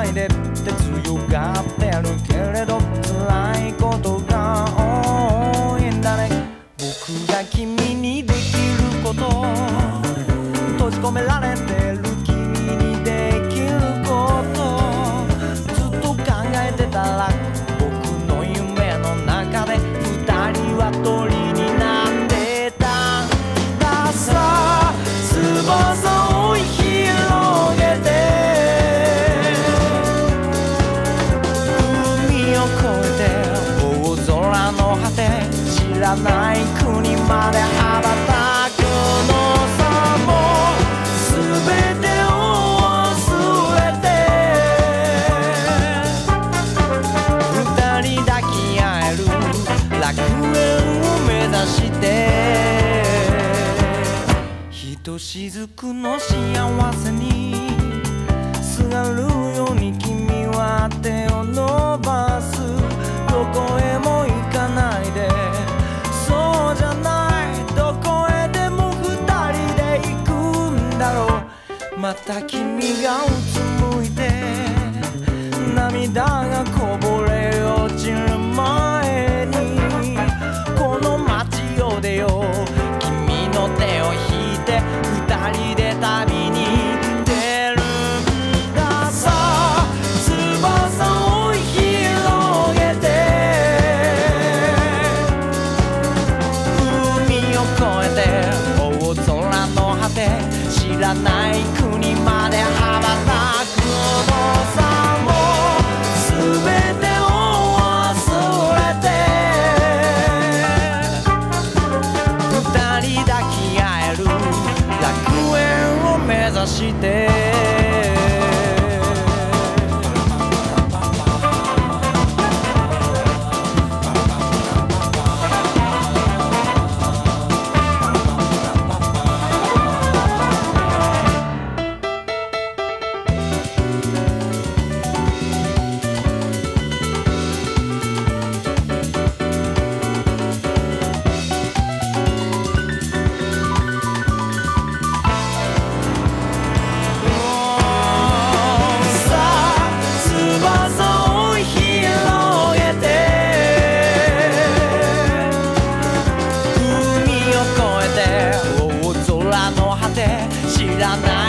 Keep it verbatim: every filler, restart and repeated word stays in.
ないでって強がってるけれど辛いことが多いんだね。僕が君にできること、閉じ込められてる君にできること、ずっと考えてたら僕の夢の中で二人は鳥になってたんださ。翼を広げて海を越えて大空の果て、知らない国まで羽ばたくのさ。もう全てを忘れて二人抱き合える楽園を目指して、ひとしずくの幸せにすがるように君は手を伸ばす。どこへも行かないで、そうじゃない、どこへでも二人で行くんだろう。また君がうつむいて涙がこぼれ落ちる前にこの街を出よう。君の手を引いて二人で旅に出るんださ。翼を広げて海を越えて大空の果て、知らない国まで羽ばたくのさ。もう全てを忘れて二人抱き合える楽園を目指して。知らない